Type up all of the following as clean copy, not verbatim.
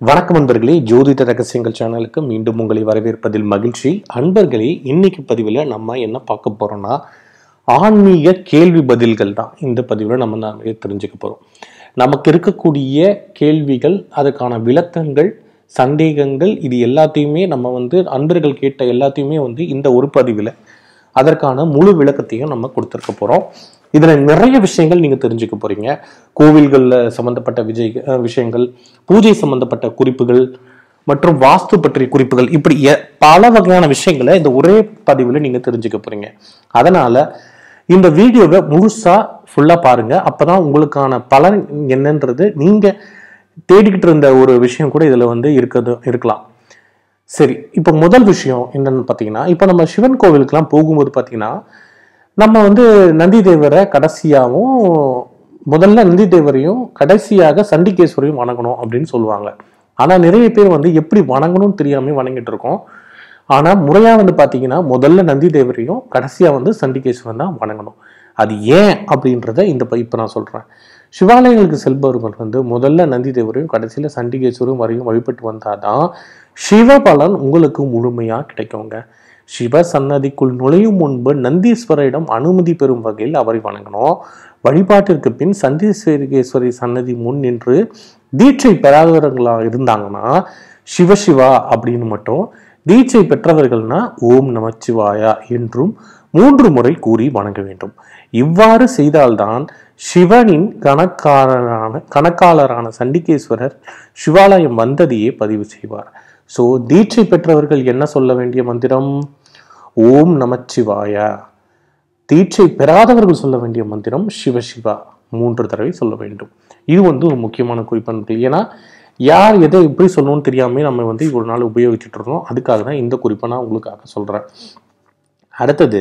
வணக்கம் அன்பர்களே, ஜோதிட ரகசியங்கள் சேனலுக்கு மீண்டும் உங்களை வரவேற்பதில் மகிழ்ச்சி. அன்பர்களே, இன்னைக்கு பதிவில் நம்ம என்ன பார்க்க போறோம்னா ஆன்மீக கேள்வி பதில்கள் தான். இந்த பதிவில் நம்ம நிறைய தெரிஞ்சுக்க போறோம். நமக்கு இருக்கக்கூடிய கேள்விகள், அதுக்கான விளக்கங்கள், சந்தேகங்கள், இது எல்லாத்தையுமே நம்ம அன்பர்கள் கேட்ட எல்லாத்தையுமே இந்த ஒரு பதிவில் அதற்கான முழு விளக்கத்தையும் நம்ம கொடுத்துருக்க போறோம். இதுல நிறைய விஷயங்கள் நீங்க தெரிஞ்சுக்க போறீங்க. கோவில்கள்ல சம்பந்தப்பட்ட விஷயங்கள், பூஜை சம்பந்தப்பட்ட குறிப்புகள் மற்றும் வாஸ்து பற்றிய குறிப்புகள், இப்படி பல வகையான விஷயங்களை இந்த ஒரே பதிவுல நீங்க தெரிஞ்சுக்க போறீங்க. அதனால இந்த வீடியோவை முழுசா ஃபுல்லா பாருங்க. அப்பதான் உங்களுக்கான பலன் என்னன்றது நீங்க தேடிக்கிட்டு இருந்த ஒரு விஷயம் கூட இதுல இருக்கலாம். சரி, இப்ப முதல் விஷயம் என்னன்னு பாத்தீங்கன்னா, இப்ப நம்ம சிவன் கோவிலுக்கெல்லாம் போகும்போது பாத்தீங்கன்னா, நம்ம நந்தி தேவரை கடைசியாகவும், முதல்ல நந்தி தேவரையும் கடைசியாக சண்டிகேஸ்வரையும் வணங்கணும் அப்படின்னு சொல்லுவாங்க. ஆனா நிறைய பேர் எப்படி வணங்கணும்னு தெரியாம வணங்கிட்டு இருக்கோம். ஆனா முறையா பாத்தீங்கன்னா, முதல்ல நந்தி தேவரையும் கடைசியா சண்டிகேஸ்வரன் தான் வணங்கணும். அது ஏன் அப்படின்றத இப்ப நான் சொல்றேன். சிவாலயங்களுக்கு செல்பவர்கள் முதல்ல நந்தி தேவரையும் கடைசியில சண்டிகேஸ்வரும் வரையும் வழிபட்டு வந்தாதான் சிவபலன் உங்களுக்கு முழுமையா கிடைக்குங்க. சிவ சன்னதிக்குள் நுழையும் முன்பு நந்தீஸ்வரிடம் அனுமதி பெறும் வகையில் அவரை வணங்கணும். வழிபாட்டிற்கு பின் சண்டீஸ்வரேஸ்வரி சன்னதி முன் நின்று தீட்சை பெறாதவர்களா இருந்தாங்கன்னா சிவசிவா அப்படின்னு மட்டும், தீட்சை பெற்றவர்கள்னா ஓம் நமச்சிவாயா என்றும் 3 முறை கூறி வணங்க வேண்டும். இவ்வாறு செய்தால்தான் சிவனின் கணக்காளரான சண்டிகேஸ்வரர் சிவாலயம் வந்ததையே பதிவு செய்வார். சோ தீட்சை பெற்றவர்கள் என்ன சொல்ல வேண்டிய மந்திரம்? ஓம் நமச்சிவாயா. தீட்சை பெறாதவர்கள் சொல்ல வேண்டிய மந்திரம் சிவசிவா 3 தடவை சொல்ல வேண்டும். இது ஒரு முக்கியமான குறிப்பு. ஏன்னா யார் எதை எப்படி சொல்லணும்னு தெரியாம நம்ம ஒரு நாள் உபயோகிச்சுட்டு இருக்கோம். அதுக்காக தான் இந்த குறிப்பை நான் உங்களுக்காக சொல்றேன். அடுத்தது,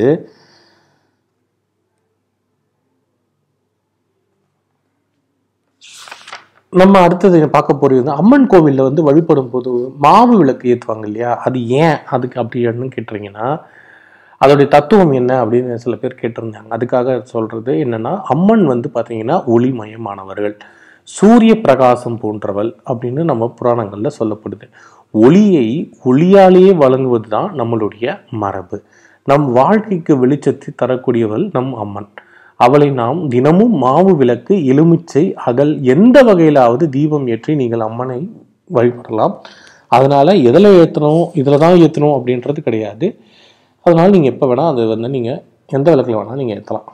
நம்ம அடுத்தது பார்க்க போறது அம்மன் கோவில்ல வழிபடும் போது மாவு விளக்கு ஏற்றுவாங்க இல்லையா? அது ஏன் அதுக்கு அப்படின்னு கேட்டுறீங்கன்னா, அதோடைய தத்துவம் என்ன அப்படின்னு சில பேர் கேட்டிருந்தாங்க. அதுக்காக சொல்றது என்னன்னா, அம்மன் பாத்தீங்கன்னா ஒளிமயமானவர்கள், சூரிய பிரகாசம் போன்றவள் அப்படின்னு நம்ம புராணங்கள்ல சொல்லப்படுது. ஒளியை ஒளியாலேயே வழங்குவது தான் நம்மளுடைய மரபு. நம் வாழ்க்கைக்கு வெளிச்சத்தை தரக்கூடியவள் நம் அம்மன். அவளை நாம் தினமும் மாவு விளக்கு, எலுமிச்சை, அகல் எந்த வகையிலாவது தீபம் ஏற்றி நீங்கள் அம்மனை வழிபடலாம். அதனால எதில் ஏற்றணும், இதில் தான் ஏற்றணும் அப்படின்றது கிடையாது. அதனால நீங்க எப்போ வேணா அது நீங்க எந்த விளக்குல வேணா நீங்க ஏற்றலாம்.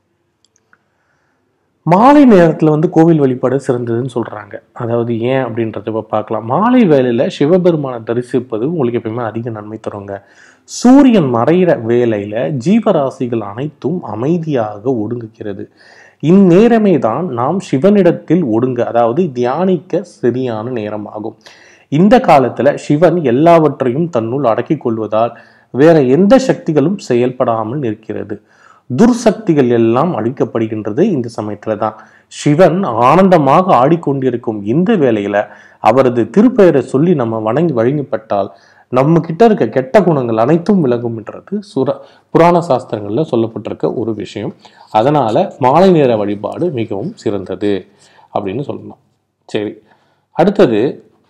மாலை நேரத்துல கோவில் வழிபாடு சிறந்ததுன்னு சொல்றாங்க. அதாவது ஏன் அப்படின்றத இப்ப பார்க்கலாம். மாலை வேளையில சிவபெருமானை தரிசிப்பது உங்களுக்கு எப்பயுமே அதிக நன்மை தருங்க. சூரியன் மறைகிற வேளையில ஜீவராசிகள் அனைத்தும் அமைதியாக ஒடுங்குகிறது. இந்நேரமே தான் நாம் சிவனிடத்தில் ஒடுங்க, அதாவது தியானிக்க சரியான நேரம் ஆகும். இந்த காலத்துல சிவன் எல்லாவற்றையும் தன்னுள் அடக்கிக் கொள்வதால் வேற எந்த சக்திகளும் செயல்படாமல் நிற்கிறது. துர்சக்திகள் எல்லாம் அழிக்கப்படுகின்றது இந்த சமயத்துல தான். சிவன் ஆனந்தமாக ஆடிக்கொண்டிருக்கும் இந்த வேளையில அவரது திருப்பெயரை சொல்லி நம்ம வணங்கி வழிபட்டால் நம்ம கிட்ட இருக்க கெட்ட குணங்கள் அனைத்தும் விலகும் என்றது புராண சாஸ்திரங்கள்ல சொல்லப்பட்டிருக்க ஒரு விஷயம். அதனால மாலை நேர வழிபாடு மிகவும் சிறந்தது அப்படின்னு சொல்லணும். சரி, அடுத்தது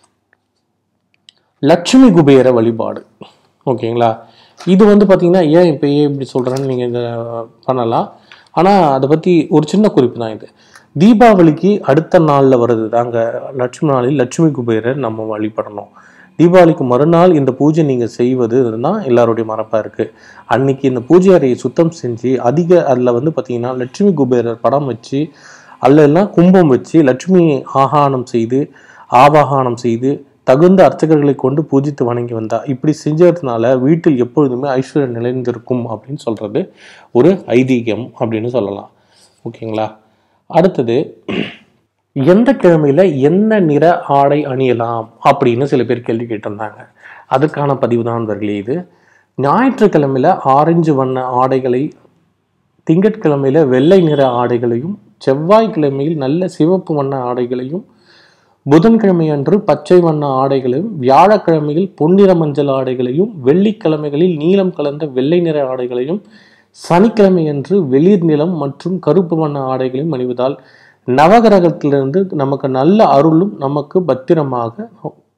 லட்சுமி குபேர வழிபாடு. ஓகேங்களா? இது பாத்தீங்கன்னா ஏன் இப்படி சொல்றேன்னு நீங்க இதை பண்ணலாம். ஆனா அதை பத்தி ஒரு சின்ன குறிப்பு தான் இது. தீபாவளிக்கு அடுத்த நாள்ல வருது தாங்க லட்சுமி நாளில் லட்சுமி குபேரர் நம்ம வழிபடணும். தீபாவளிக்கு மறுநாள் இந்த பூஜை நீங்க செய்வது தான் எல்லாருடைய மரபா இருக்கு. அன்னைக்கு இந்த பூஜை அறையை சுத்தம் செஞ்சு அதுல பாத்தீங்கன்னா லட்சுமி குபேரர் படம் வச்சு, அல்ல கும்பம் வச்சு லட்சுமி ஆவாகனம் செய்து தகுந்த அர்ச்சகர்களை கொண்டு பூஜித்து வணங்கி வந்தா, இப்படி செஞ்சதுனால வீட்டில் எப்பொழுதுமே ஐஸ்வர்யம் நிலைந்திருக்கும் அப்படின்னு சொல்றது ஒரு ஐதீகம் அப்படின்னு சொல்லலாம். ஓகேங்களா? அடுத்தது, எந்த கிழமையில என்ன நிற ஆடை அணியலாம் அப்படின்னு சில பேர் கேள்வி கேட்டிருந்தாங்க. அதுக்கான பதிவு தான் நண்பர்களே இது. ஞாயிற்றுக்கிழமையில ஆரஞ்சு வண்ண ஆடைகளை, திங்கட்கிழமையில வெள்ளை நிற ஆடைகளையும், செவ்வாய்க்கிழமையில் நல்ல சிவப்பு வண்ண ஆடைகளையும், புதன்கிழமை அன்று பச்சை வண்ண ஆடைகளையும், வியாழக்கிழமையில் பொன்னிற மஞ்சள் ஆடைகளையும், வெள்ளிக்கிழமைகளில் நீலம் கலந்த வெள்ளை நிற ஆடைகளையும், சனிக்கிழமை அன்று வெளிர் நிலம் மற்றும் கருப்பு வண்ண ஆடைகளையும் அணிவதால் நவகிரகத்திலிருந்து நமக்கு நல்ல அருளும் நமக்கு பத்திரமாக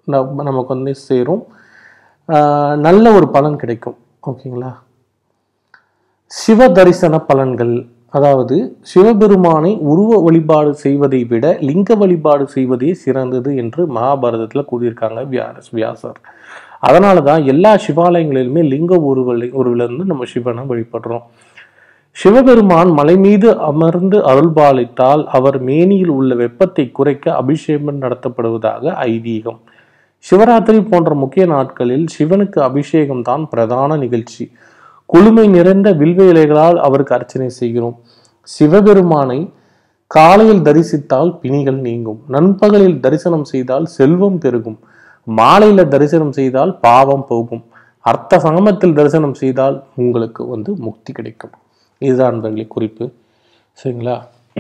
நமக்கு வந்து சேரும். நல்ல ஒரு பலன் கிடைக்கும். ஓகேங்களா? சிவ தரிசன பலன்கள், அதாவது சிவபெருமானை உருவ வழிபாடு செய்வதை விட லிங்க வழிபாடு செய்வதே சிறந்தது என்று மகாபாரதத்தில் கூறியிருக்காங்க வியாசர். அதனால தான் எல்லா சிவாலயங்களிலுமே லிங்க உருவிலிருந்து நம்ம சிவனை வழிபடுறோம். சிவபெருமான் மலை மீது அமர்ந்து அருள்பாலித்தால் அவர் மேனியில் உள்ள வெப்பத்தை குறைக்க அபிஷேகம் நடத்தப்படுவதாக ஐதீகம். சிவராத்திரி போன்ற முக்கிய நாட்களில் சிவனுக்கு அபிஷேகம் தான் பிரதான நிகழ்ச்சி. குளுமை நிறைந்த வில்வ இலைகளால் அவருக்கு அர்ச்சனை செய்கிறோம். சிவபெருமானை காலையில் தரிசித்தால் பிணிகள் நீங்கும், நண்பகலில் தரிசனம் செய்தால் செல்வம் பெருகும், மாலையில தரிசனம் செய்தால் பாவம் போகும், அர்த்த சங்கமத்தில் தரிசனம் செய்தால் உங்களுக்கு வந்து முக்தி கிடைக்கும். இதுதான் நண்பர்களே குறிப்பு. சரிங்களா?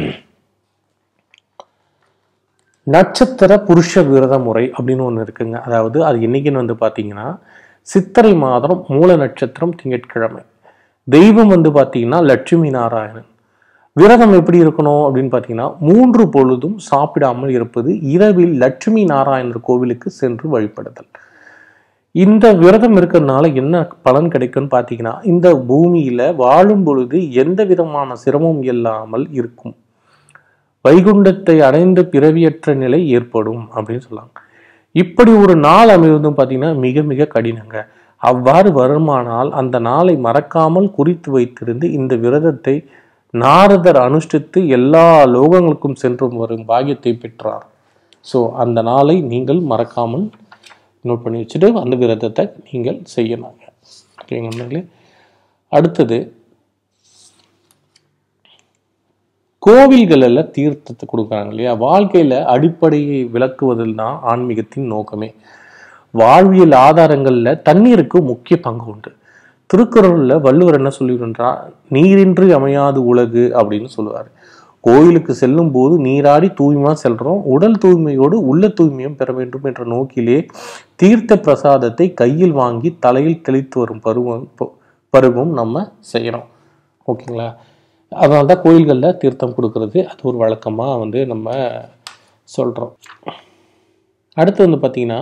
நட்சத்திர புருஷ விரத முறை அப்படின்னு ஒன்று இருக்குங்க. அதாவது அது என்னைக்குன்னு வந்து பார்த்தீங்கன்னா, சித்திரை மாதம் மூல நட்சத்திரம் திங்கட்கிழமை. தெய்வம் வந்து பார்த்தீங்கன்னா லட்சுமி நாராயணன். விரதம் எப்படி இருக்கணும் அப்படின்னு பார்த்தீங்கன்னா, 3 பொழுதும் சாப்பிடாமல் இருப்பது, இரவில் லட்சுமி நாராயணர் கோவிலுக்கு சென்று வழிபடுதல். இந்த விரதம் இருக்கிறதுனால என்ன பலன் கிடைக்கும்னு பார்த்தீங்கன்னா, இந்த பூமியில வாழும் பொழுது எந்த விதமான சிரமம் இல்லாமல் இருக்கும், வைகுண்டத்தை அடைந்த பிறவியற்ற நிலை ஏற்படும் அப்படின்னு சொல்லாங்க. இப்படி ஒரு நாள் அமைவதும் பார்த்தீங்கன்னா மிக மிக கடினங்க. அவ்வாறு வருமானால் அந்த நாளை மறக்காமல் குறித்து வைத்திருந்து இந்த விரதத்தை நாரதர் அனுஷ்டித்து எல்லா லோகங்களுக்கும் சென்று வரும் பாக்கியத்தை பெற்றார். ஸோ அந்த நாளை நீங்கள் மறக்காமல் நோட் பண்ணி வச்சுட்டு அந்த விரதத்தை நீங்கள் செய்யலாங்க. ஓகேங்களே? அடுத்தது, கோவில்களில் தீர்த்தத்தை கொடுக்குறாங்க இல்லையா? வாழ்க்கையில அடிப்படையை விளக்குவதில் தான் ஆன்மீகத்தின் நோக்கமே. வாழ்வியல் ஆதாரங்கள்ல தண்ணீருக்கு முக்கிய பங்கு உண்டு. திருக்குறள்ல வள்ளுவர் என்ன சொல்லியிருந்தார்? நீரின்றி அமையாது உலகு அப்படின்னு சொல்லுவார். கோயிலுக்கு செல்லும் போது நீராடி தூய்மையா செல்றோம், உடல் தூய்மையோடு உள்ள தூய்மையும் பெற வேண்டும் என்ற நோக்கிலே தீர்த்த பிரசாதத்தை கையில் வாங்கி தலையில் தெளித்து வரும் பருவம் நம்ம செய்யறோம். ஓகேங்களா? அதனால தான் கோயில்களில் தீர்த்தம் கொடுக்கறது அது ஒரு வழக்கமாக வந்து நம்ம சொல்கிறோம். அடுத்து வந்து பார்த்தீங்கன்னா,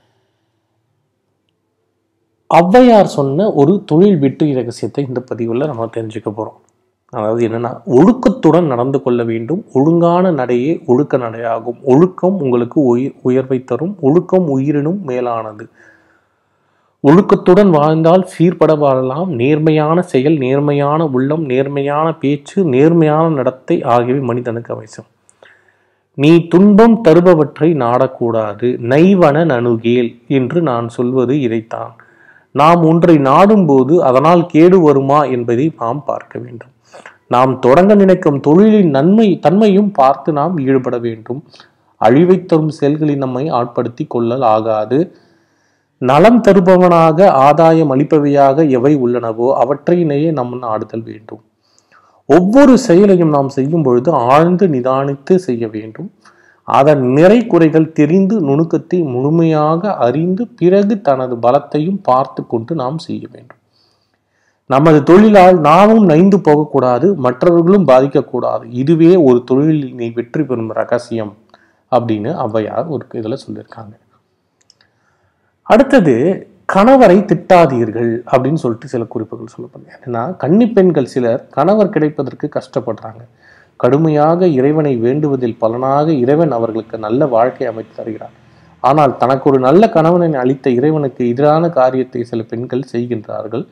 ஔவையார் சொன்ன ஒரு தொழில் வெற்றி ரகசியத்தை இந்த பதிவில் நம்ம தெரிஞ்சுக்க போகிறோம். அதாவது என்னன்னா, ஒழுக்கத்துடன் நடந்து கொள்ள வேண்டும், ஒழுங்கான நடையே ஒழுக்க நடையாகும், ஒழுக்கம் உங்களுக்கு உயர்வை தரும், ஒழுக்கம் உயிரினும் மேலானது, ஒழுக்கத்துடன் வாழ்ந்தால் சீர்பட வாழலாம், நேர்மையான செயல், நேர்மையான உள்ளம், நேர்மையான பேச்சு, நேர்மையான நடத்தை ஆகியவை மனிதனுக்கு அவசியம். நீ துன்பம் தருபவற்றை நாடக்கூடாது, நைவன நணுகேல் என்று நான் சொல்வது இதைத்தான். நாம் ஒன்றை நாடும் போது அதனால் கேடு வருமா என்பதை நாம் பார்க்க வேண்டும். நாம் தொடங்க நினைக்கும் தொழிலின் தன்மையும் பார்த்து நாம் ஈடுபட வேண்டும். அழிவை தரும் செயல்களில் நம்மை ஆட்படுத்தி கொள்ளல் ஆகாது. நலம் தருபவனாக ஆதாயம் அளிப்பவையாக எவை உள்ளனவோ அவற்றையினையே நம்ம நாடுதல் வேண்டும். ஒவ்வொரு செயலையும் நாம் செய்யும் பொழுது ஆழ்ந்து நிதானித்து செய்ய வேண்டும். அதன் நிறை குறைகள் தெரிந்து நுணுக்கத்தை முழுமையாக அறிந்து பிறகு தனது பலத்தையும் பார்த்து கொண்டு நாம் செய்ய வேண்டும். நமது தொழிலால் நாமும் நைந்து போகக்கூடாது, மற்றவர்களும் பாதிக்கக்கூடாது. இதுவே ஒரு தொழிலில் நீ வெற்றி பெறும் ரகசியம் அப்படின்னு ஔவையார் ஒரு இதுல சொல்லியிருக்காங்க. அடுத்தது, கணவரை திட்டாதீர்கள் அப்படின்னு சொல்லிட்டு சில குறிப்புகள் சொல்லப்படுது. ஏன்னா, கன்னி பெண்கள் சிலர் கணவர் கிடைப்பதற்கு கஷ்டப்படுறாங்க. கடுமையாக இறைவனை வேண்டுவதில் பலனாக இறைவன் அவர்களுக்கு நல்ல வாழ்க்கை அமைத்து தருகிறார். ஆனால் தனக்கு ஒரு நல்ல கணவனை அளித்த இறைவனுக்கு எதிரான காரியத்தை சில பெண்கள் செய்கின்றார்கள்.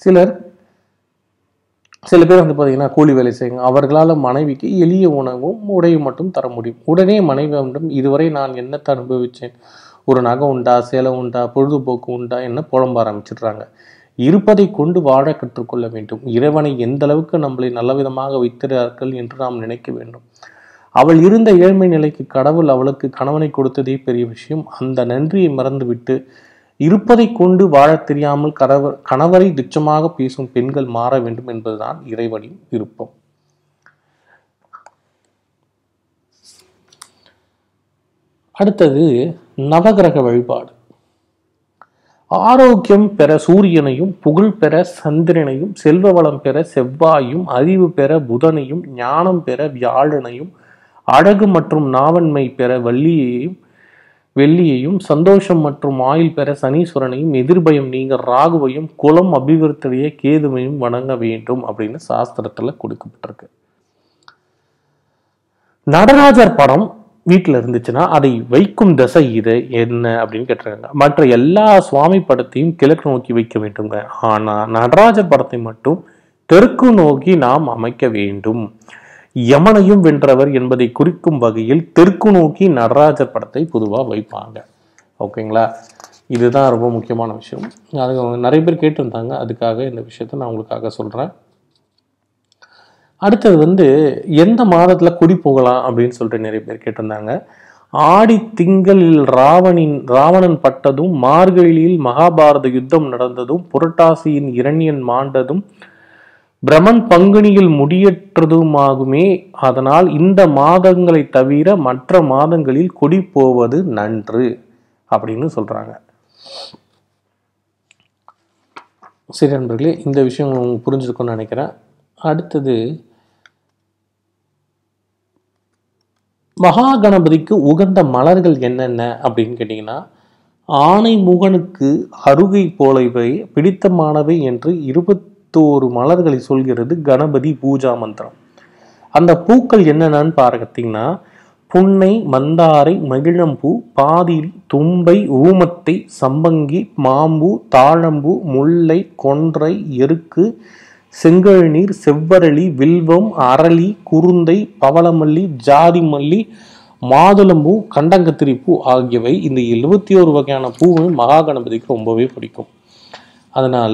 சில பேர் வந்து பார்த்தீங்கன்னா கூலி வேலை செய்யுங்க. அவர்களால் மனைவிக்கு எளிய உணவும் உடையும் மட்டும் தர முடியும். உடனே மனைவியிடம் இதுவரை நான் என்னத்தை அனுபவித்தேன், ஒரு நகை உண்டா, சேலை உண்டா, பொழுதுபோக்கு உண்டா என்ன புலம்ப ஆரம்பிச்சிடுறாங்க. இருப்பதை கொண்டு வாழ கற்றுக்கொள்ள வேண்டும். இறைவனை எந்த அளவுக்கு நம்மளை நல்ல விதமாக வைத்திருக்கிறார்கள் என்று நாம் நினைக்க வேண்டும். அவள் இருந்த ஏழ்மை நிலைக்கு கடவுள் அவளுக்கு கணவனை கொடுத்ததே பெரிய விஷயம். அந்த நன்றியை மறந்துவிட்டு இருப்பதை கொண்டு வாழ தெரியாமல் கணவரை துச்சமாக பேசும் பெண்கள் மாற வேண்டும் என்பதுதான் இறைவனின் விருப்பம். அடுத்தது, நவகிரக வழிபாடு. ஆரோக்கியம் பெற சூரியனையும், புகழ் பெற சந்திரனையும், செல்வ வளம் பெற செவ்வாயும், அறிவு பெற புதனையும், ஞானம் பெற வியாழனையும், அழகு மற்றும் நாவன்மை பெற வள்ளியையும், வெள்ளியையும், சந்தோஷம் மற்றும் ஆயுள் பெற சனீஸ்வரனையும், எதிர்பயம் நீங்க ராகுவையும், குலம் அபிவிருத்திய கேதுவையும் வணங்க வேண்டும் அப்படின்னு சாஸ்திரத்துல கொடுக்கப்பட்டிருக்கு. நடராஜர் படம் வீட்டில் இருந்துச்சுன்னா அதை வைக்கும் திசை இது என்ன அப்படின்னு கேட்டிருக்காங்க. மற்ற எல்லா சுவாமி படத்தையும் கிழக்கு நோக்கி வைக்க வேண்டுங்க. ஆனா நடராஜர் படத்தை மட்டும் தெற்கு நோக்கி நாம் அமைக்க வேண்டும். யமனையும் வென்றவர் என்பதை குறிக்கும் வகையில் தெற்கு நோக்கி நடராஜர் படத்தை பொதுவா வைப்பாங்க. ஓகேங்களா? இதுதான் ரொம்ப முக்கியமான விஷயம். அது நிறைய பேர் கேட்டிருந்தாங்க, அதுக்காக இந்த விஷயத்த நான் உங்களுக்காக சொல்றேன். அடுத்தது எந்த மாதத்துல குடி போகலாம் அப்படின்னு சொல்லிட்டு நிறைய பேர் கேட்டிருந்தாங்க. ஆடி திங்களில் ராவணன் பட்டதும், மார்கழியில் மகாபாரத யுத்தம் நடந்ததும், புரட்டாசியின் இரணியன் மாண்டதும், பிரமன் பங்குனியில் முடியற்றதுமாகுமே. அதனால் இந்த மாதங்களை தவிர மற்ற மாதங்களில் குடி போவது நன்று அப்படின்னு சொல்றாங்க. சரி நண்பர்களே, இந்த விஷயம் உங்களுக்கு புரிஞ்சிருக்கும்னு நினைக்கிறேன். அடுத்தது, மகா கணபதிக்கு உகந்த மலர்கள் என்னென்ன அப்படின்னு கேட்டீங்கன்னா, ஆனை முகனுக்கு அருகை போலவை பிடித்தமானவை என்று 21 மலர்களை சொல்கிறது கணபதி பூஜா மந்திரம். அந்த பூக்கள் என்னென்னு பார்த்தீங்கன்னா, புன்னை, மந்தாரை, மகிழம்பூ, பாதிரி, தும்பை, ஊமத்தை, சம்பங்கி, மாம்பூ, தாழம்பூ, முல்லை, கொன்றை, எருக்கு, செங்கழுநீர், செவ்வரளி, வில்வம், அரளி, குருந்தை, பவளமல்லி, ஜாதி மல்லி, மாதுளம்பூ, கண்டங்கத்திரி பூ ஆகியவை இந்த 71 வகையான பூவும் மகா கணபதிக்கு ரொம்பவே பிடிக்கும். அதனால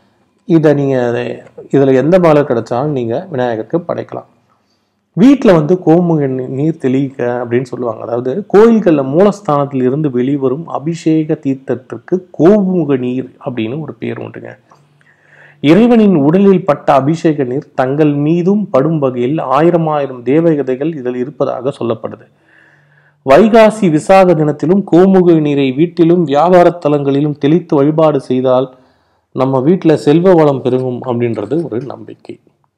இதுல எந்த மலர் கிடைச்சாலும் நீங்க விநாயகருக்கு படைக்கலாம். வீட்டில் கோமுக நீர் தெளிக்க அப்படின்னு சொல்லுவாங்க. அதாவது கோயில்களில் மூலஸ்தானத்தில் இருந்து வெளிவரும் அபிஷேக தீர்த்தத்திற்கு கோமுக நீர் அப்படின்னு ஒரு பேர் உண்டுங்க. இறைவனின் உடலில் பட்ட அபிஷேக நீர் தங்கள் மீதும் படும் வகையில் 1000 தேவதைகள் இதில் இருப்பதாக சொல்லப்படுது. வைகாசி விசாக தினத்திலும் கோமுக நீரை வீட்டிலும் வியாபார தலங்களிலும் தெளித்து வழிபாடு செய்தால் நம்ம வீட்டில் செல்வ வளம் பெருகும் அப்படின்றது ஒரு நம்பிக்கை.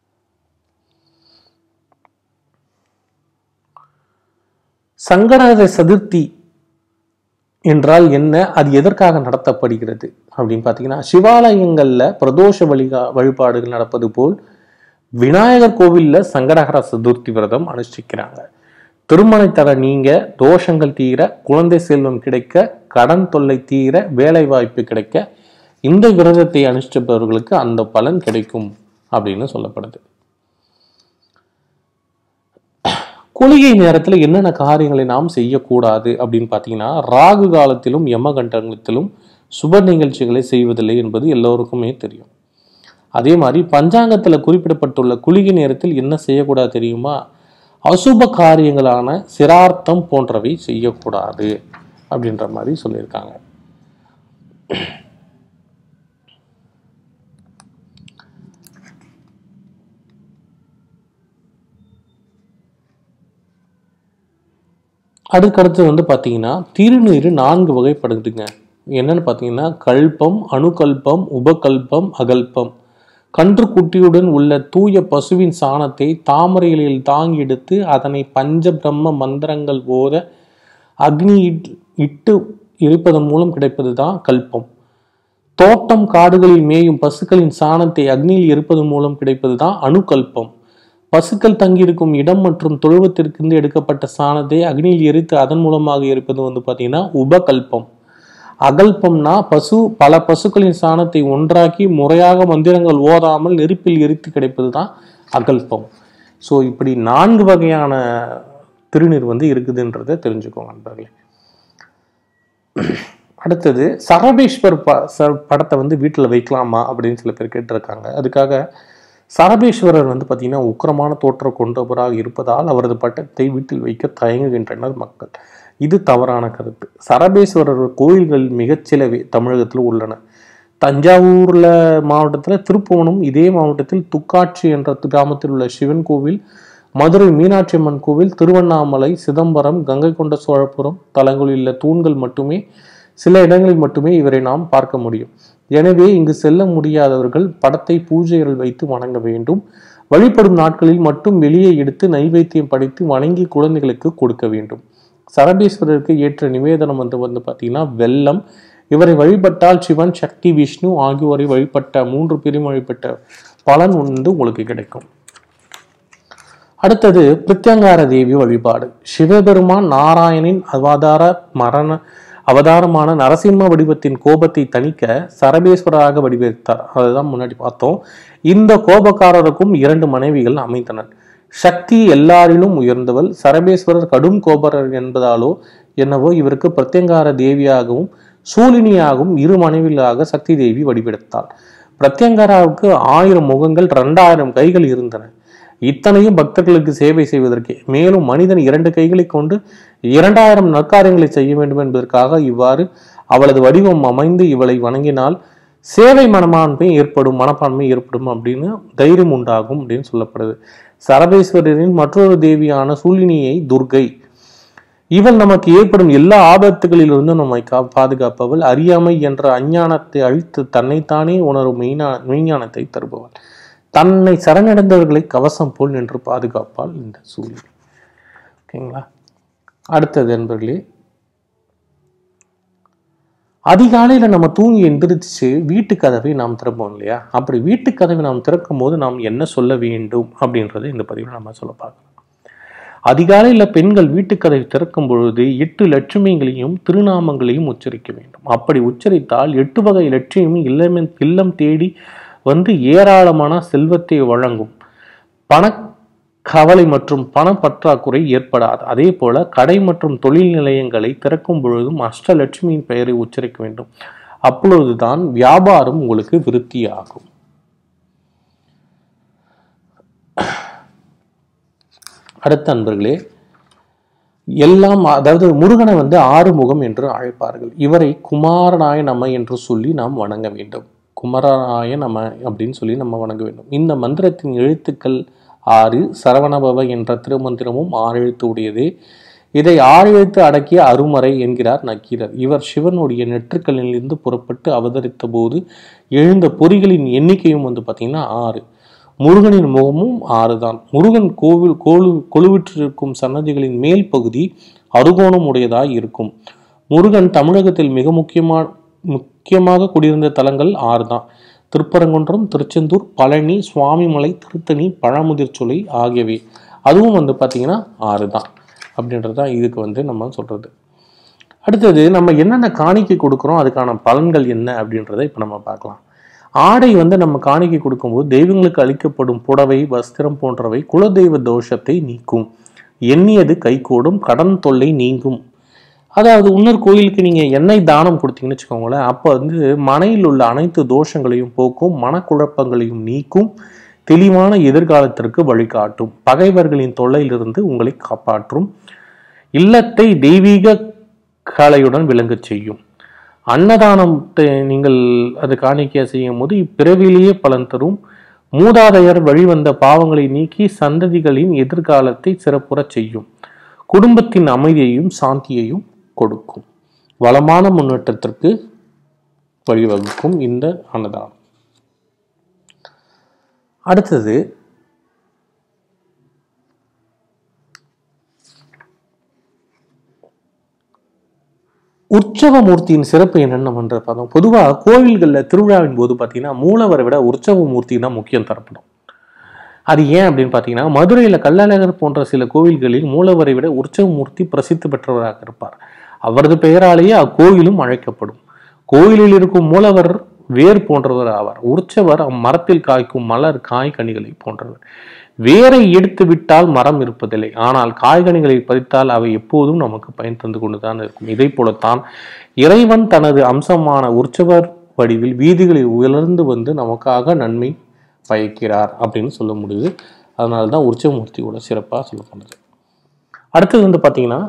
சங்கடஹர சதுர்த்தி என்றால் என்ன, அது எதற்காக நடத்தப்படுகிறது அப்படின்னு பார்த்தீங்கன்னா, சிவாலயங்கள்ல பிரதோஷ வழிபாடுகள் நடப்பது போல் விநாயகர் கோவில்ல சங்கடஹர சதுர்த்தி விரதம் அனுஷ்டிக்கிறாங்க. திருமண தடை நீங்க, தோஷங்கள் தீர, குழந்தை செல்வம் கிடைக்க, கடன் தொல்லை தீர, வேலை வாய்ப்பு கிடைக்க இந்த விரதத்தை அனுஷ்டிப்பவர்களுக்கு அந்த பலன் கிடைக்கும் அப்படின்னு சொல்லப்படுது. குளிகை நேரத்துல என்னென்ன காரியங்களை நாம் செய்யக்கூடாது அப்படின்னு பார்த்தீங்கன்னா, ராகு காலத்திலும் யமகண்டத்திலும் சுப நிகழ்ச்சிகளை செய்வதில்லை என்பது எல்லோருக்குமே தெரியும். அதே மாதிரி பஞ்சாங்கத்துல குறிப்பிடப்பட்டுள்ள குளிகை நேரத்தில் என்ன செய்யக்கூடாது தெரியுமா? அசுப காரியங்களான சிரார்த்தம் போன்றவை செய்யக்கூடாது அப்படின்ற மாதிரி சொல்லியிருக்காங்க. அதுக்கடுத்து பார்த்தீங்கன்னா, திருநீர் 4 வகைப்படுதுங்க. என்னன்னு பார்த்தீங்கன்னா, கல்பம், அணுகல்பம், உபகல்பம், அகல்பம். கன்று குட்டியுடன் உள்ள தூய பசுவின் சாணத்தை தாமரை இலையில் தாங்கி எடுத்து அதனை பஞ்ச பிரம்ம மந்திரங்கள் ஓத அக்னி இட்டு இருப்பதன் மூலம் கிடைப்பது தான் கல்பம். தோட்டம் காடுகளில் மேயும் பசுக்களின் சாணத்தை அக்னியில் எரிப்பதன் மூலம் கிடைப்பது தான் அணுகல்பம். பசுக்கள் தங்கியிருக்கும் இடம் மற்றும் தொழுவத்திற்கு எடுக்கப்பட்ட சாணத்தை அக்னியில் எரித்து அதன் மூலமாக எரிப்பது பார்த்தீங்கன்னா உபகல்பம். அகல்பம்னா பல பசுக்களின் சாணத்தை ஒன்றாக்கி முறையாக மந்திரங்கள் ஓதாமல் நெருப்பில் எரித்து கிடைப்பது தான் அகல்பம். ஸோ இப்படி 4 வகையான திருநீர் இருக்குதுன்றதை தெரிஞ்சுக்கோங்க நண்பர்களே. அடுத்தது, சரபேஸ்வர் படத்தை வீட்டில் வைக்கலாமா அப்படின்னு சில பேர் கேட்டிருக்காங்க. அதுக்காக சரபேஸ்வரர் பார்த்தீங்கன்னா உக்கிரமான தோற்றம் கொண்டவராக இருப்பதால் அவரது பட்டத்தை வீட்டில் வைக்க தயங்குகின்றனர் மக்கள். இது தவறான கருத்து. சரபேஸ்வரர் கோயில்கள் மிகச்சிலவே தமிழகத்தில் உள்ளன. தஞ்சாவூர்ல மாவட்டத்தில் திருப்புவனம், இதே மாவட்டத்தில் துக்காட்சி என்ற கிராமத்தில் உள்ள சிவன் கோவில், மதுரை மீனாட்சி அம்மன் கோவில், திருவண்ணாமலை, சிதம்பரம், கங்கை கொண்ட சோழபுரம் தலங்களில் உள்ள தூண்கள் மட்டுமே, சில இடங்களில் மட்டுமே இவரை நாம் பார்க்க முடியும். எனவே இங்கு செல்ல முடியாதவர்கள் படத்தை பூஜைகள் வைத்து வணங்க வேண்டும். வழிபடும் நாட்களில் மட்டும் வெளியே எடுத்து நைவேத்தியம் படைத்து வணங்கி குழந்தைகளுக்கு கொடுக்க வேண்டும். சரபேஸ்வரருக்கு ஏற்ற நிவேதனம் வந்து பார்த்தீங்கன்னா வெல்லம். இவரை வழிபட்டால் சிவன், சக்தி, விஷ்ணு ஆகியோரை வழிபட்ட 3 பேரும் வழிபட்ட பலன் உங்களுக்கு கிடைக்கும். அடுத்தது பிரத்யங்கார தேவி வழிபாடு. சிவபெருமான் நாராயணின் அவதாரமான நரசிம்ம வடிவத்தின் கோபத்தை தணிக்க சரபேஸ்வரராக வடிவெடுத்தார். அதுதான் முன்னாடி பார்த்தோம். இந்த கோபக்காரருக்கும் 2 மனைவிகள் அமைந்தனர். சக்தி எல்லாரிலும் உயர்ந்தவள். சரபேஸ்வரர் கடும் கோபரர் என்பதாலோ என்னவோ இவருக்கு பிரத்யங்கார தேவியாகவும் சூலினியாகவும் 2 மனைவிகளாக சக்தி தேவி வடிவெடுத்தாள். பிரத்யங்காராவுக்கு 1000 முகங்கள், 2000 கைகள் இருந்தன. இத்தனையும் பக்தர்களுக்கு சேவை செய்வதற்கே. மேலும் மனிதன் 2 கைகளை கொண்டு 2000 நற்காரியங்களை செய்ய வேண்டும் என்பதற்காக இவ்வாறு அவளது வடிவம் அமைந்து இவளை வணங்கினால் சேவை மனப்பான்மை ஏற்படும் அப்படின்னு தைரியம் உண்டாகும் அப்படின்னு சொல்லப்படுது. சரபேஸ்வரரின் மற்றொரு தேவியான சூலினியை துர்கை. இவள் நமக்கு ஏற்படும் எல்லா ஆபத்துகளிலிருந்தும் நம்மை பாதுகாப்பவள். அறியாமை என்ற அஞ்ஞானத்தை அழித்து தன்னைத்தானே உணரும் மெய்ஞானத்தை தருபவள். தன்னை சரணடைந்தவர்களை கவசம் போல் நின்று பாதுகாப்பாள் இந்த சூலினி. ஓகேங்களா? அடுத்தது என்பர்களே, அதிகாலையில நம்ம தூங்கி எந்திரிச்சு வீட்டு கதவை நாம் திறப்போம் இல்லையா? அப்படி வீட்டு கதவை நாம் திறக்கும் போது நாம் என்ன சொல்ல வேண்டும் அப்படின்றது இந்த பதிவில் நம்ம சொல்ல பார்க்கலாம். அதிகாலையில பெண்கள் வீட்டுக்கதவை திறக்கும் பொழுது 8 லட்சுமிகளையும் திருநாமங்களையும் உச்சரிக்க வேண்டும். அப்படி உச்சரித்தால் 8 வகை லட்சுமியும் இல்லம் தேடி வந்து ஏராளமான செல்வத்தை வழங்கும். பணக்கவலை மற்றும் பண பற்றாக்குறை ஏற்படாது. அதே போல கடை மற்றும் தொழில் நிலையங்களை திறக்கும் பொழுதும் அஷ்டலட்சுமியின் பெயரை உச்சரிக்க வேண்டும். அப்பொழுதுதான் வியாபாரம் உங்களுக்கு விருத்தியாகும். அடுத்த அன்பர்களே, அதாவது முருகனை வந்து 6 முகம் என்று அழைப்பார்கள். இவரை குமாரனாய நம என்று சொல்லி நாம் வணங்க வேண்டும். குமரனாய நம அப்படின்னு சொல்லி நம்ம வணங்க வேண்டும். இந்த மந்திரத்தின் எழுத்துக்கள் 6. சரவணபவ என்ற திருமந்திரமும் 6 எழுத்து உடையது. இதை 6 எழுத்து அடக்கிய அருமறை என்கிறார் நக்கீரர். இவர் சிவனுடைய நெற்றுக்களிலிருந்து புறப்பட்டு அவதரித்த போது எழுந்த பொறிகளின் எண்ணிக்கையும் வந்து பார்த்தீங்கன்னா 6. முருகனின் முகமும் 6 தான். முருகன் கொலுவிற்றிருக்கும் சன்னதிகளின் மேல் பகுதி அறுகோணம் உடையதாய் இருக்கும். முருகன் தமிழகத்தில் மிக முக்கியமாக குடியிருந்த தலங்கள் 6 தான். திருப்பரங்குன்றம், திருச்செந்தூர், பழனி, சுவாமிமலை, திருத்தணி, பழமுதிர்ச்சோலை ஆகியவை. அதுவும் வந்து பார்த்தீங்கன்னா 6 தான் அப்படின்றதான் இதுக்கு வந்து நம்ம சொல்றது. அடுத்தது நம்ம என்னென்ன காணிக்கை கொடுக்குறோம், அதுக்கான பலன்கள் என்ன அப்படின்றத இப்போ நம்ம பார்க்கலாம். ஆடை வந்து நம்ம காணிக்கை கொடுக்கும்போது தெய்வங்களுக்கு அளிக்கப்படும் புடவை, வஸ்திரம் போன்றவை குலதெய்வ தோஷத்தை நீக்கும். எண்ணியது கைகூடும், கடன் தொல்லை நீங்கும். அதாவது இன்னொரு கோயிலுக்கு நீங்கள் எண்ணெய் தானம் கொடுத்தீங்கன்னு வச்சுக்கோங்களேன், அப்போ வந்து மனையில் உள்ள அனைத்து தோஷங்களையும் போக்கும், மனக்குழப்பங்களையும் நீக்கும், தெளிவான எதிர்காலத்திற்கு வழிகாட்டும், பகைவர்களின் தொல்லையிலிருந்து உங்களை காப்பாற்றும், இல்லத்தை தெய்வீக கலையுடன் விளங்க செய்யும். அன்னதானத்தை நீங்கள் அது காணிக்கையா செய்யும் போது இப்பிறவிலேயே பலன் தரும். மூதாதையர் வழிவந்த பாவங்களை நீக்கி சந்ததிகளின் எதிர்காலத்தை சிறப்புற செய்யும். குடும்பத்தின் அமைதியையும் சாந்தியையும் கொடுக்கும். வளமான முன்னேற்றத்திற்கு வழிவகுக்கும் இந்த அன்னதானம். அடுத்தது உற்சவ மூர்த்தியின் சிறப்பு என்னன்னு நம்ம பார்த்தோம். பொதுவாக கோவில்களில் திருவிழாவின் போது பார்த்தீங்கன்னா மூலவரை விட உற்சவ மூர்த்தி தான் முக்கியம் தரப்படும். அது ஏன் அப்படின்னு பார்த்தீங்கன்னா, மதுரையில் கள்ளழகர் போன்ற சில கோவில்களில் மூலவரை விட உற்சவ மூர்த்தி பிரசித்தி பெற்றவராக இருப்பார். அவரது பெயராலேயே அக்கோயிலும் அழைக்கப்படும். கோயிலில் இருக்கும் மூலவர் வேர் போன்றவர் ஆவார். உற்சவர் அம்மரத்தில் காய்க்கும் மலர் காய்கனிகளை போன்றவர். வேரை எடுத்து விட்டால் மரம் இருப்பதில்லை, ஆனால் காய்கனிகளை பறித்தால் அவை எப்போதும் நமக்கு பயன் தந்து கொண்டுதான் இருக்கும். இதை போலத்தான் இறைவன் தனது அம்சமான உற்சவர் வடிவில் வீதிகளில் உயர்ந்து வந்து நமக்காக நன்மை பயக்கிறார் அப்படின்னு சொல்ல முடியுது. அதனால்தான் உற்சவமூர்த்தியோட சிறப்பாக சொல்லப்படுது. அடுத்தது வந்து பார்த்தீங்கன்னா,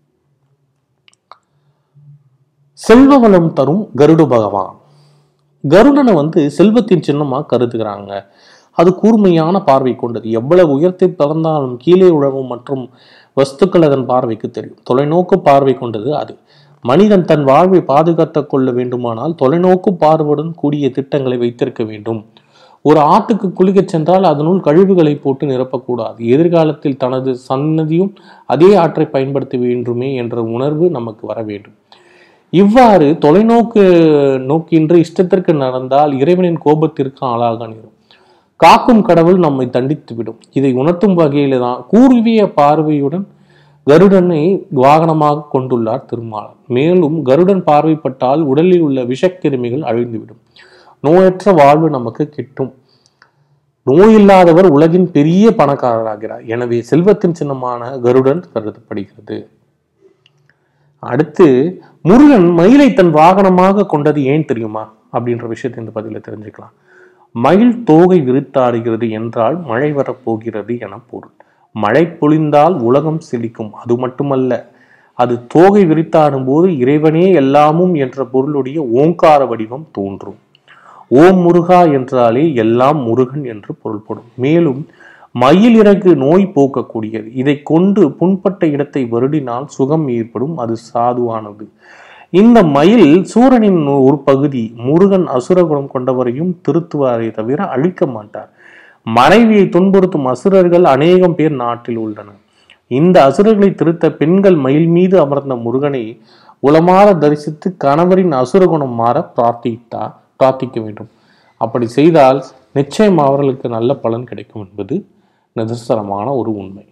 செல்வ வளம் தரும் கருட பகவான். கருடனை வந்து செல்வத்தின் சின்னமாக கருதுகிறாங்க. அது கூர்மையான பார்வை கொண்டது. எவ்வளவு உயர்த்தி பறந்தாலும் கீழே உழவும் மற்றும் வஸ்துக்கள் அதன் பார்வைக்கு தெரியும். தொலைநோக்கு பார்வை கொண்டது அது. மனிதன் தன் வாழ்வை பாதுகாத்துக் கொள்ள வேண்டுமானால் தொலைநோக்கு பார்வையுடன் கூடிய திட்டங்களை வைத்திருக்க வேண்டும். ஒரு ஆற்றுக்கு குளிக்கச் சென்றால் அதனுள் கழிவுகளை போட்டு நிரப்பக்கூடாது. எதிர்காலத்தில் தனது சன்னதியும் அதே ஆற்றை பயன்படுத்த வேண்டுமே என்ற உணர்வு நமக்கு வர வேண்டும். இவ்வாறு தொலைநோக்கு நோக்கின்றி இஷ்டத்திற்கு நடந்தால் இறைவனின் கோபத்திற்கு ஆளாக நேரும். காக்கும் கடவுள் நம்மை தண்டித்துவிடும். இதை உணர்த்தும் வகையில தான் கூர்விய பார்வையுடன் கருடனை வாகனமாக கொண்டுள்ளார் திருமாலர். மேலும் கருடன் பார்வைப்பட்டால் உடலில் உள்ள விஷக்கிருமிகள் அழிந்துவிடும். நோயற்ற வாழ்வு நமக்கு கிட்டும். நோயில்லாதவர் உலகின் பெரிய பணக்காரராகிறார். எனவே செல்வத்தின் சின்னமான கருடன் கருதப்படுகிறது. அடுத்து, முருகன் மயிலை தன் வாகனமாக கொண்டது ஏன் தெரியுமா அப்படின்ற விஷயத்தை இந்த பதில தெரிஞ்சுக்கலாம். மயில் தோகை விரித்தாடுகிறது என்றால் மழை வரப்போகிறது என பொருள். மழை பொழிந்தால் உலகம் செழிக்கும். அது மட்டுமல்ல, அது தோகை விரித்தாடும் போது இறைவனே எல்லாமும் என்ற பொருளுடைய ஓங்கார வடிவம் தோன்றும். ஓம் முருகா என்றாலே எல்லாம் முருகன் என்று பொருள்படும். மேலும் மயில் இறகு நோய் போக்கக்கூடியது. இதை கொண்டு புண்பட்ட இடத்தை வருடினால் சுகம் ஏற்படும். அது சாதுவானது. இந்த மயில் சூரனின் ஒரு பகுதி. முருகன் அசுரகுணம் கொண்டவரையும் திருத்துவாரை தவிர அழிக்க மாட்டார். மனைவியை துன்புறுத்தும் அசுரர்கள் அநேகம் பேர் நாட்டில் உள்ளனர். இந்த அசுரர்களை திருத்த பெண்கள் மயில் மீது அமர்ந்த முருகனை உளமாற தரிசித்து கணவரின் அசுரகுணம் மாற பிரார்த்திக்க வேண்டும். அப்படி செய்தால் நிச்சயம் அவர்களுக்கு நல்ல பலன் கிடைக்கும் என்பது நிதர்சனமான ஒரு உண்மை.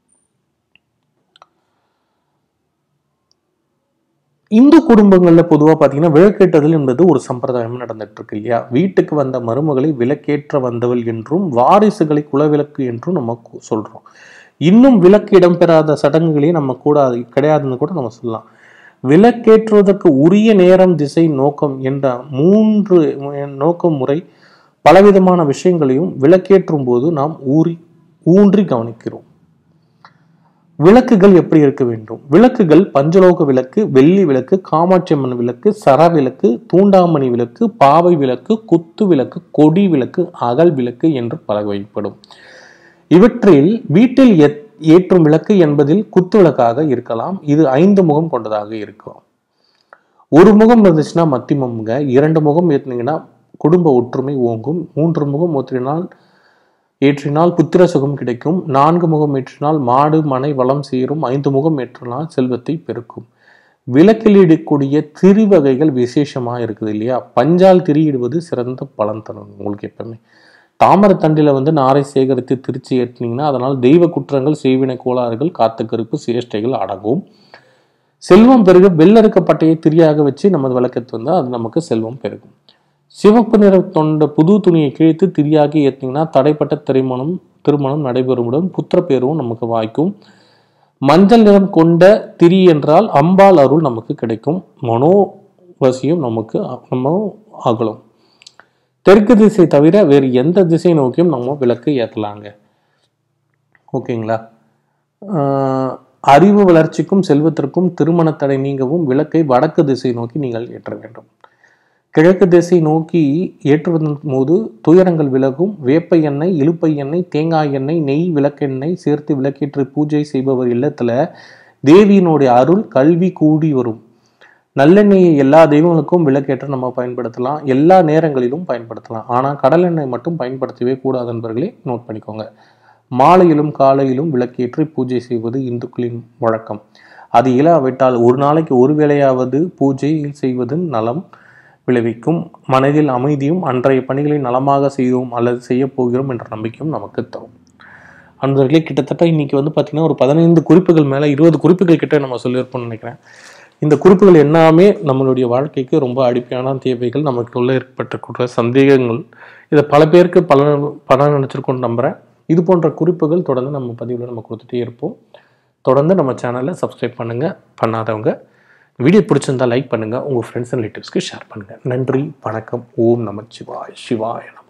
இந்து குடும்பங்கள்ல பொதுவா பாத்தீங்கன்னா விளக்கேற்றுதல் என்பது ஒரு சம்பிரதாயம் நடந்துட்டு இருக்கு இல்லையா. வீட்டுக்கு வந்த மருமகளை விளக்கேற்ற வந்தவள் என்றும் வாரிசுகளை குலவிளக்கு என்றும் நம்ம சொல்றோம். இன்னும் விளக்கு இடம்பெறாத சடங்குகளே நம்ம கிடையாதுன்னு கூட நம்ம சொல்லலாம். விளக்கேற்றுவதற்கு உரிய நேரம், திசை, நோக்கம் என்ற 3 நோக்க முறை பலவிதமான விஷயங்களையும் விளக்கேற்றும் போது நாம் ஊன்றி கவனிக்கிறோம். விளக்குகள் எப்படி இருக்க வேண்டும்? விளக்குகள் பஞ்சலோக விளக்கு, வெள்ளி விளக்கு, காமாட்சி அம்மன் விளக்கு, சர விளக்கு, தூண்டாமணி விளக்கு, பாவை விளக்கு, குத்து விளக்கு, கொடி விளக்கு, அகல் விளக்கு என்று பல வகைப்படும். இவற்றில் வீட்டில் ஏற்றும் விளக்கு என்பதில் குத்து விளக்காக இருக்கலாம். இது 5 முகம் கொண்டதாக இருக்கும். ஒரு முகம் இருந்துச்சுன்னா மத்தியமங்க, 2 முகம் ஏற்றினீங்கன்னா குடும்ப ஒற்றுமை ஓங்கும், 3 முகம் ஏற்றினால் புத்திர சுகம் கிடைக்கும், 4 முகம் ஏற்றினால் மாடு மனை வளம் சேரும், 5 முகம் ஏற்றினால் செல்வத்தை பெருக்கும். விளக்கில் இடக்கூடிய திரி வகைகள் விசேஷமா இருக்குது இல்லையா. பஞ்சால் திரியிடுவது சிறந்த பலன் தரும். உங்களுக்கு எப்பவுமே தாமரை தண்டில நாரை சேகரித்து திருச்சி ஏற்றினீங்கன்னா அதனால் தெய்வ குற்றங்கள், செய்வினை கோளாறுகள், காத்து கருப்பு, சேஷ்டைகள் அடங்கும். செல்வம் பெருக வெள்ளறுக்க பட்டையை திரியாக வச்சு நமது விளக்கத்து வந்தால் அது நமக்கு செல்வம் பெருகும். சிவப்பு நிற தொண்ட புது துணியை கிழித்து திரியாகி ஏற்றினீங்கன்னா தடைப்பட்ட திருமணம் நடைபெறுமுடன் புத்திர பேரும் நமக்கு வாய்க்கும். மஞ்சள் நிறம் கொண்ட திரி என்றால் அம்பாள் அருள் நமக்கு கிடைக்கும். மனோவசியம் நம்ம அகலும். தெற்கு திசை தவிர வேறு எந்த திசை நோக்கியும் நம்ம விளக்கு ஏற்றலாங்க. ஓகேங்களா. அறிவு வளர்ச்சிக்கும் செல்வத்திற்கும் திருமண தடை நீங்கவும் விளக்கை வடக்கு திசை நோக்கி நீங்கள் ஏற்ற வேண்டும். கிழக்கு திசை நோக்கி ஏற்றுவதன் போது துயரங்கள் விலகும். வேப்ப எண்ணெய், இலுப்பை எண்ணெய், தேங்காய் எண்ணெய், நெய், விளக்கெண்ணெய் சேர்த்து விளக்கேற்று பூஜை செய்பவர் இல்லத்துல தேவியினுடைய அருள் கல்வி கூடி வரும். நல்லெண்ணெயை எல்லா தெய்வங்களுக்கும் விளக்கேற்ற நம்ம பயன்படுத்தலாம், எல்லா நேரங்களிலும் பயன்படுத்தலாம். ஆனால் கடல் எண்ணெய் மட்டும் பயன்படுத்தவே கூடாது என்பவர்களே நோட் பண்ணிக்கோங்க. மாலையிலும் காலையிலும் விளக்கேற்றி பூஜை செய்வது இந்துக்களின் வழக்கம். அது இல்லாவிட்டால் ஒரு நாளைக்கு ஒரு வேளையாவது பூஜை செய்வது நலம் விளைவிக்கும். மனதில் அமைதியும் அன்றைய பணிகளை நலமாக செய்தோம் அல்லது செய்ய போகிறோம் என்ற நம்பிக்கையும் நமக்கு தரும். அன்பர்களே, கிட்டத்தட்ட இன்னைக்கு பார்த்தீங்கன்னா ஒரு 15 குறிப்புகள் மேலே 20 குறிப்புகள் கிட்ட நம்ம சொல்லியிருப்போம்னு நினைக்கிறேன். இந்த குறிப்புகள் எல்லாமே நம்மளுடைய வாழ்க்கைக்கு ரொம்ப அடிப்படையான தேவைகள், நமக்குள்ள ஏற்பட்ட சந்தேகங்கள், இதை பல பேருக்கு பல நினைச்சிருக்கோன்னு நம்புறேன். இது போன்ற குறிப்புகள் தொடர்ந்து நம்ம பதிவில் நம்ம கொடுத்துட்டே இருப்போம். தொடர்ந்து நம்ம சேனலை சப்ஸ்கிரைப் பண்ணுங்க. பண்ணாதவங்க வீடியோ பிடிச்சிருந்தா லைக் பண்ணுங்க, உங்க ஃப்ரெண்ட்ஸ் அண்ட் ரிலேட்டிவ்ஸ்க்கு ஷேர் பண்ணுங்க. நன்றி, வணக்கம். ஓம் நமச்சிவாய். சிவாய நமः.